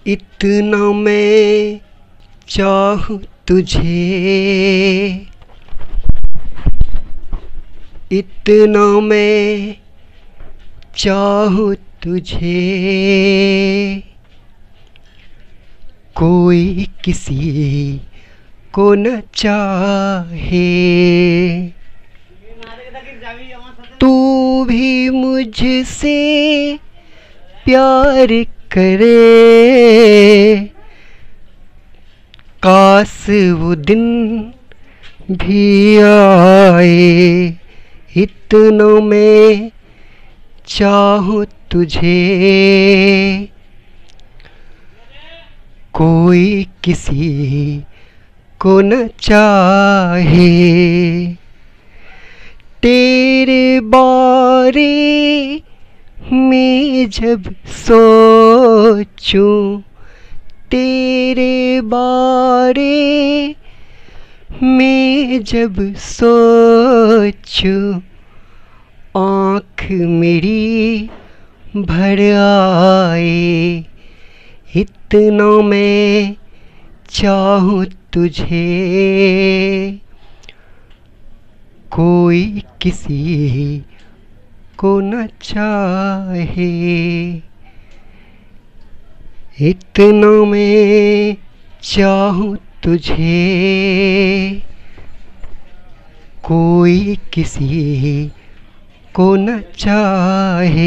इतना मैं चाहूँ तुझे, इतना मैं चाहूँ तुझे, कोई किसी को न चाहे। तू भी मुझसे प्यार करे, काश वो दिन भी आए। इतना मैं चाहूँ तुझे, कोई किसी को न चाहे। तेरे बारे में जब सोचूं, तेरे बारे में जब सोचूं, आँख मेरी भर आए। इतना मैं चाहूँ तुझे, कोई किसी को न चाहे। इतना मैं चाहूँ तुझे, कोई किसी को न चाहे।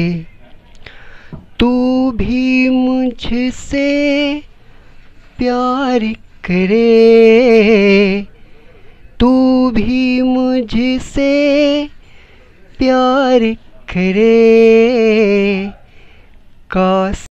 तू भी मुझसे प्यार करे, तू भी मुझसे प्यार करे, काश